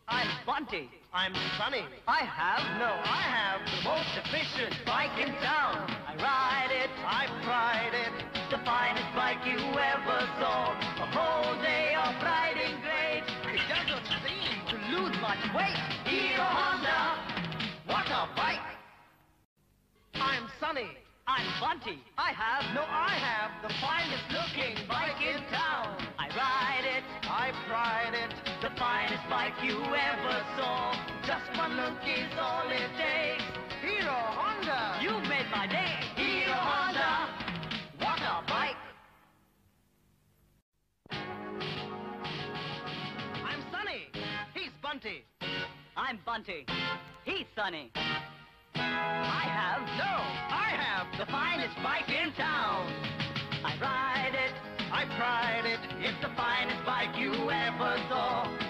I'm Bunty. I'm Sunny. I have the most efficient bike in town. I ride it, I pride it. the finest bike you ever saw. A whole day of riding great. It doesn't seem To lose much weight. Hero Honda. what a bike. I'm Sunny. I'm Bunty. I have the finest looking bike in town. I ride it, I pride it. the finest bike you ever saw. Just one look is all it takes. Hero Honda. You made my day. Hero Honda. What a bike. I'm Sunny. He's Bunty. I'm Bunty. He's Sunny. I have The finest bike in town. I ride it, I pride it. it's the finest bike you ever saw.